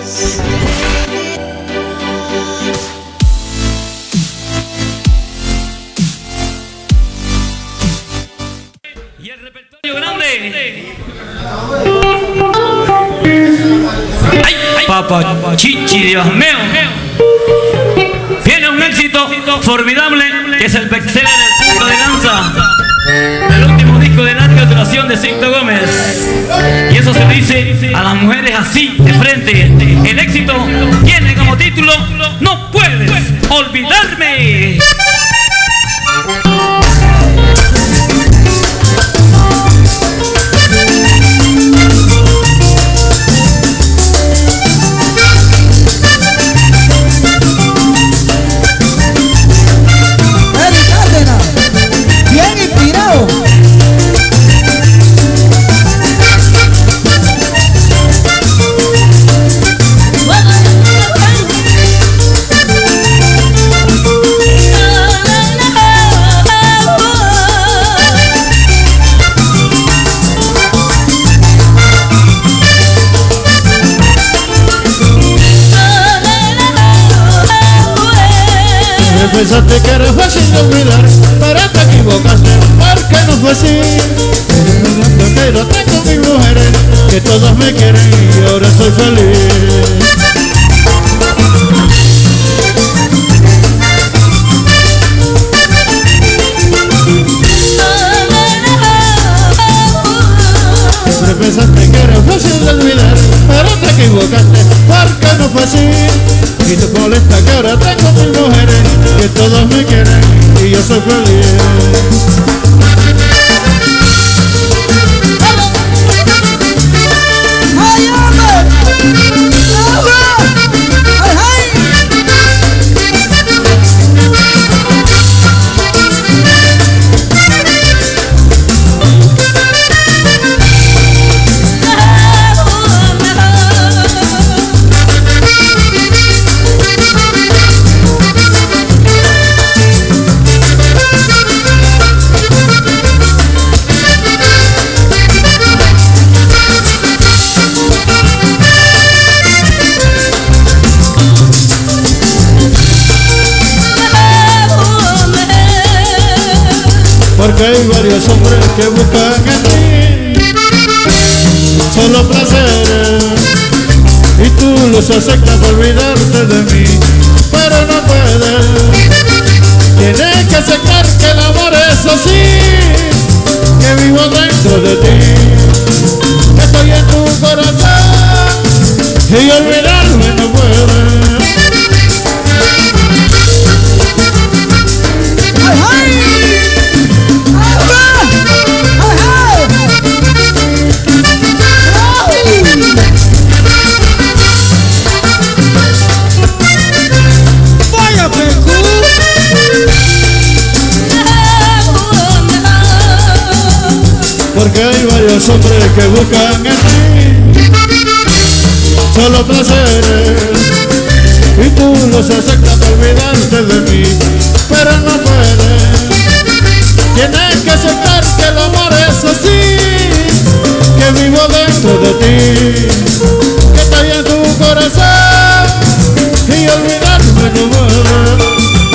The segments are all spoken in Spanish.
Y el repertorio grande. ¡Ay, ay! Papa Chichi, Dios mío. Tiene un éxito formidable, que es el bestseller del punto de lanza del último disco de larga duración de Sixto Gómez. Y eso se dice a las mujeres así, de frente. El éxito tiene como título No puedes olvidarme. Pensaste que era fácil de olvidar, pero te equivocaste, porque no fue así. Pero tengo mis mujeres, que todas me quieren y ahora soy feliz. Siempre pensaste que era fácil de olvidar, pero te equivocaste, porque no fue así. Y te molesta que ahora tengo mis mujeres, que todos me quieren y yo soy feliz. Porque hay varios hombres que buscan en ti solo placeres, y tú los aceptas por olvidarte de mí, pero no puedes. Tienes que aceptar que el amor es así, que vivo dentro de ti, que estoy en tu corazón y olvidarme no puedes. Porque hay varios hombres que buscan en ti solo placeres, y tú los aceptas por olvidarte de mí, pero no puedes. Tienes que aceptar que el amor es así, que vivo dentro de ti, que estoy en tu corazón y olvidarme no puedo.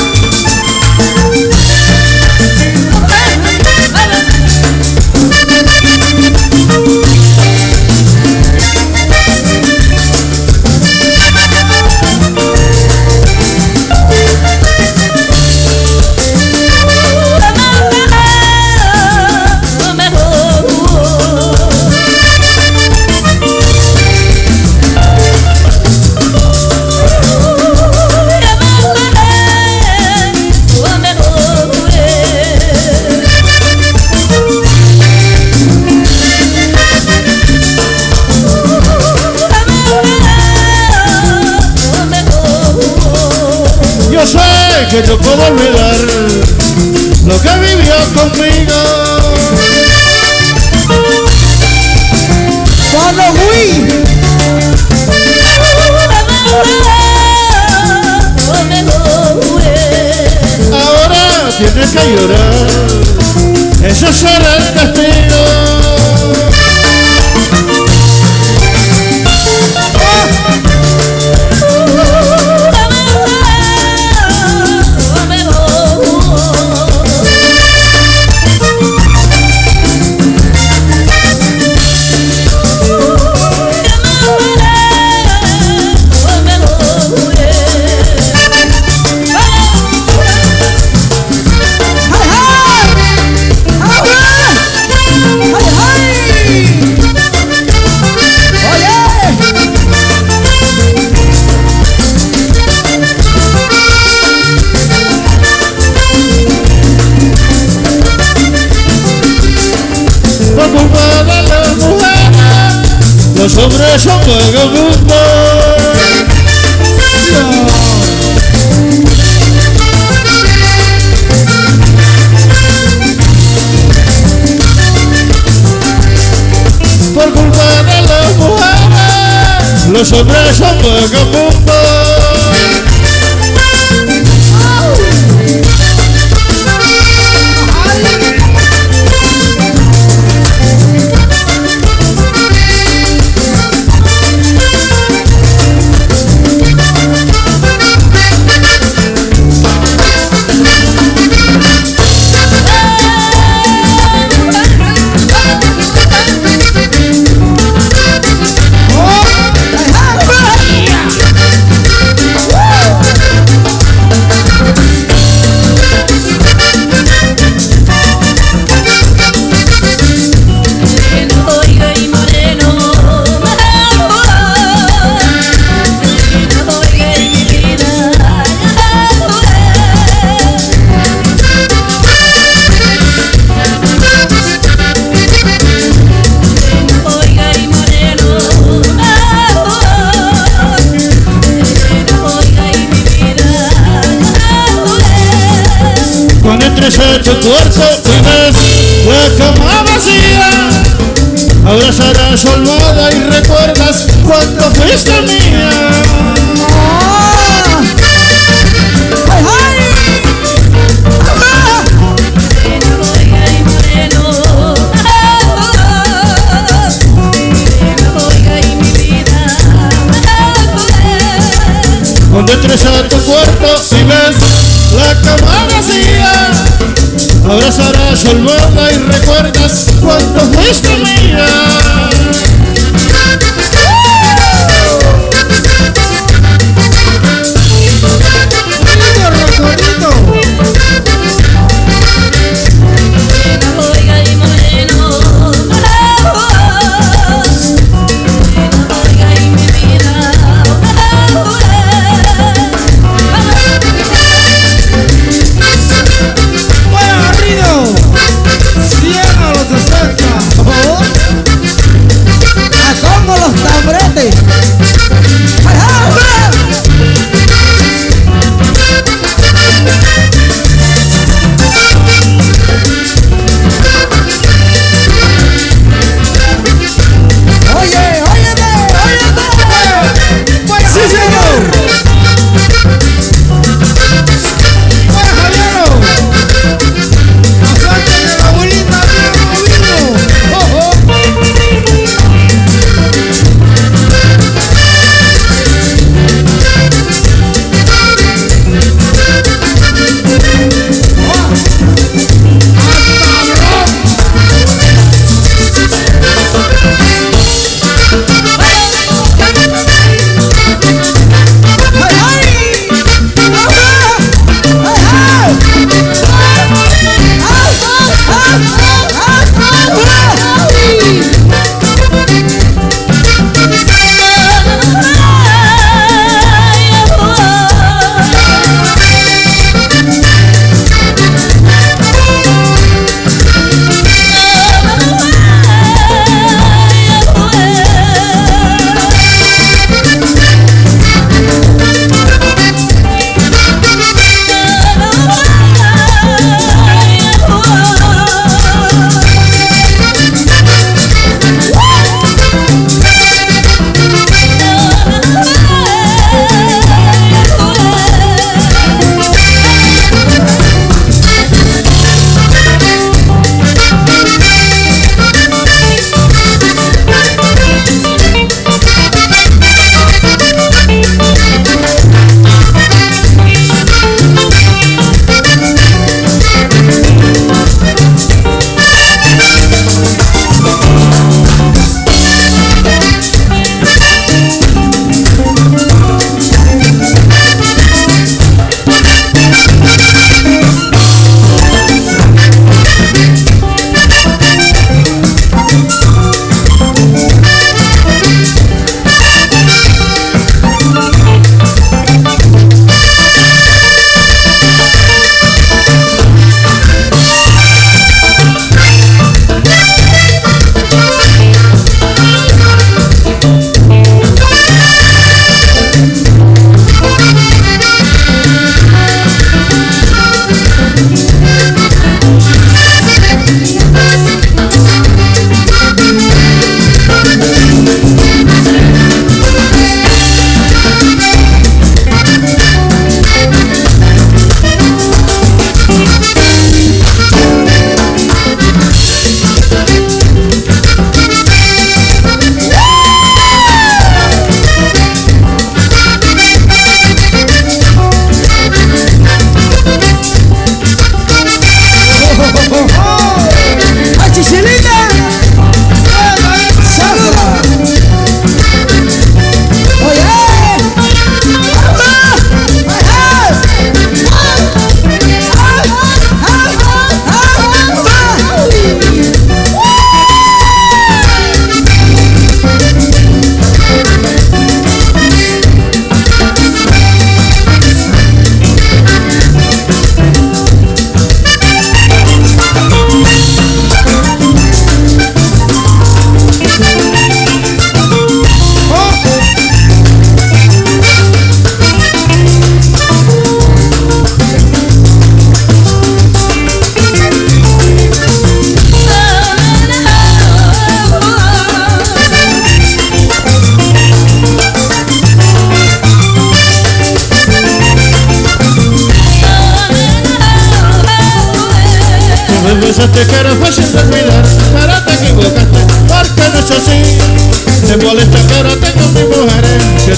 Que no puedo olvidar lo que vivió conmigo. ¡Solo Wii! Ahora tienes que llorar, eso será el castigo. vagabundo. Por culpa de las mujeres, los hombres son vagabundos. A tu cuerpo y ves la cama vacía, abrazarás su almohada y recuerdas cuando fuiste mía. Cuando entres a tu cuarto y ves la cama vacía, abrazarás su almohada y recuerdas cuando fuiste mía.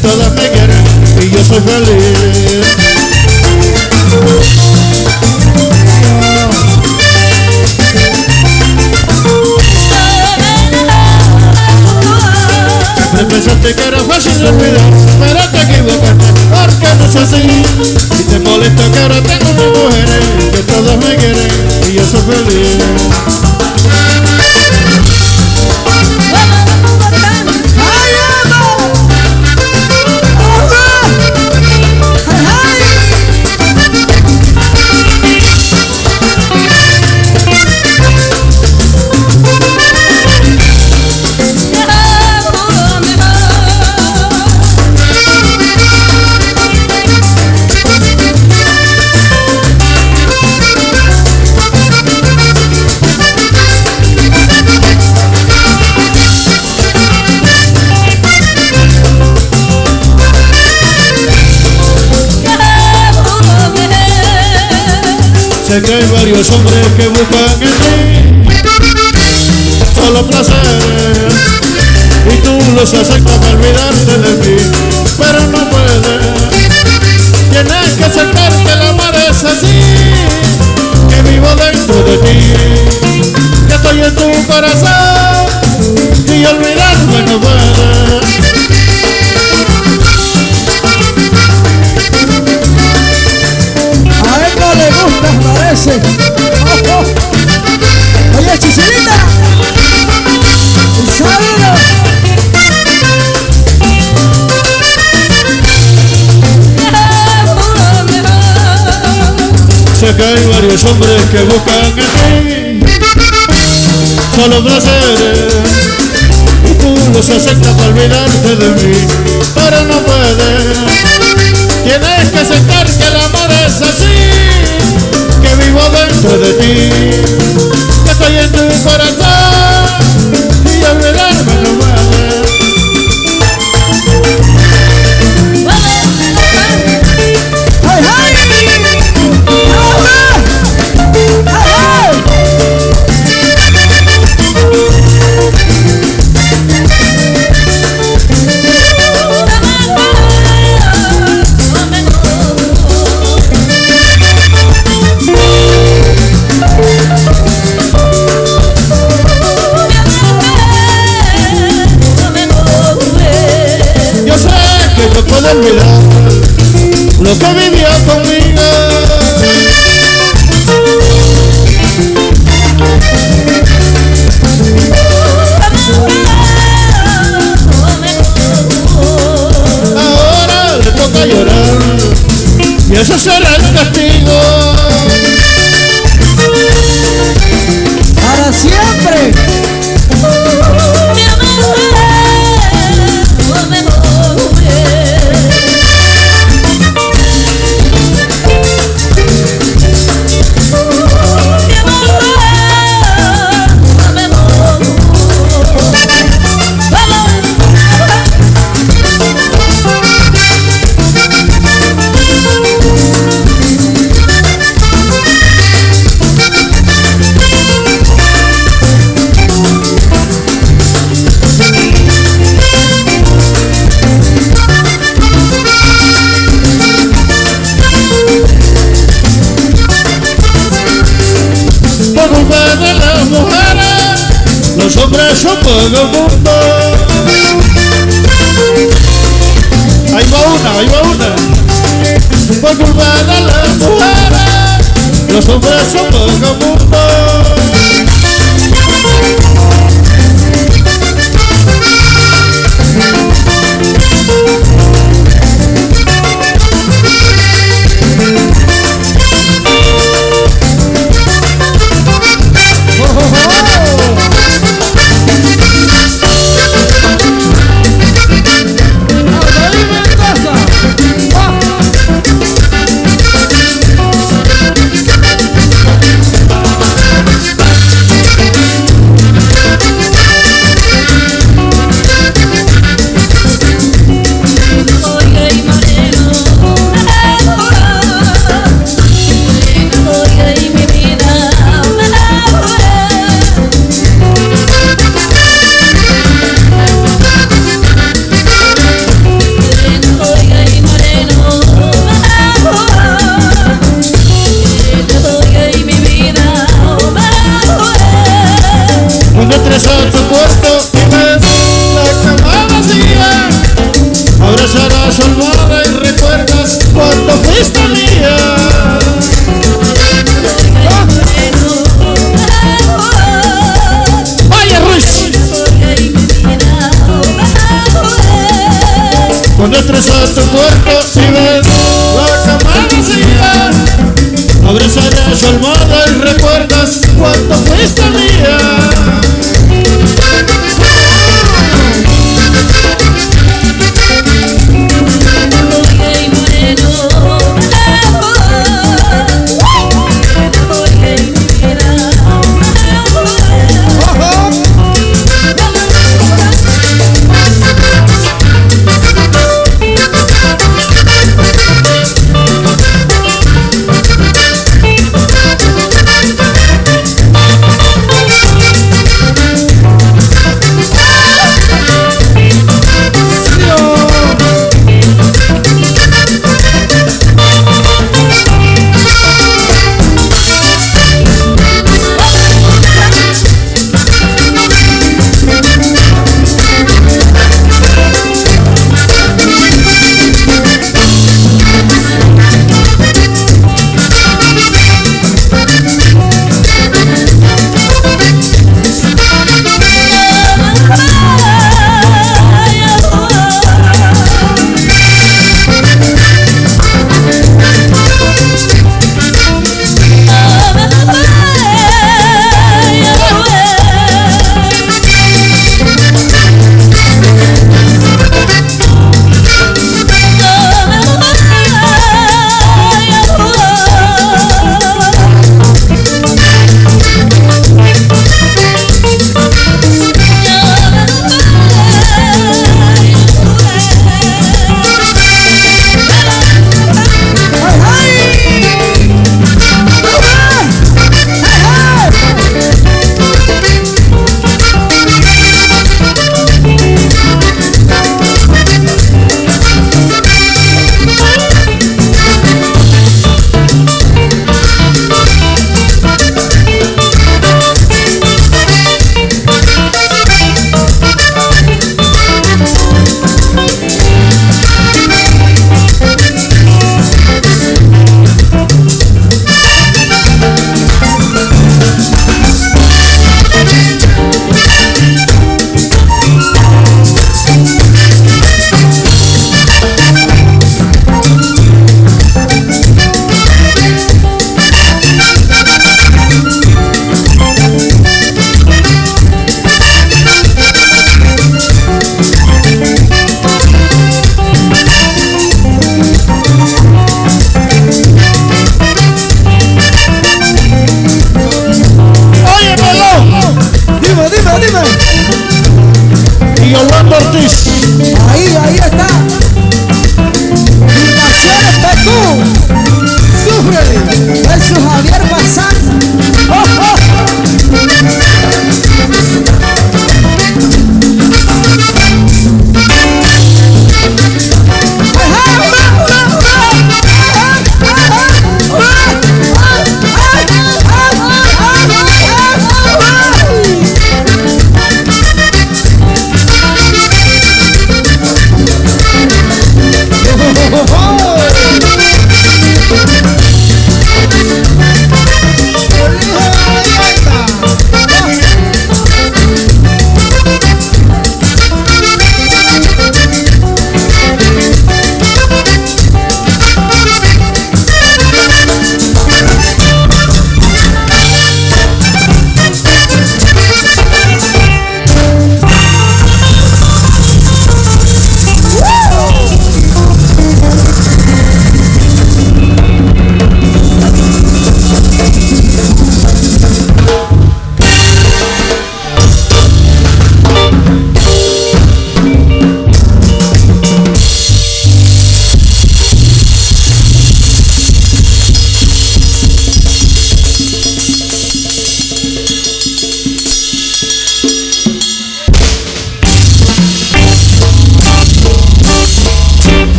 todas me quieren y yo soy feliz. Siempre pensaste que era fácil de olvidar, pero te equivocaste, porque no es así. Y te molesta que ahora tengo mis mujeres, que todas me quieren y yo soy feliz. Sé que hay varios hombres que buscan en ti solo placeres y tú los aceptas para olvidarte de mí, pero no puedes. Tienes que aceptar que el amor es así, que vivo dentro de ti, que estoy en tu corazón y olvidarme no puedes. A él no le gusta, parece. Oh, oh. Oye, Chichilita, un saludo. Sé que hay varios hombres que buscan en ti solo placeres y tú los aceptas para olvidarte de mí, pero no puedes. Tienes que aceptar que el amor es así, que vivo dentro de ti, que estoy en tu corazón y olvidarme no puedes. ¡Ay, ay! Yo sé que no puedo olvidar lo que vivió conmigo. Ahora le toca llorar y eso será el castigo. ¡Para siempre! Los hombres son vagabundos. Ahí va una, ahí va una. Por culpa de las mujeres, los hombres son vagabundos. Abrazarás su almohada y recuerdas cuando fuiste mía. Vaya Ruiz. Cuando entres a tu cuerpo y ves la cama vacía, abrazarás su almohada y recuerdas cuando fuiste mía. Y Yolanda Ortiz. Ahí está. Fundaciones PQ. Sufre versus Javier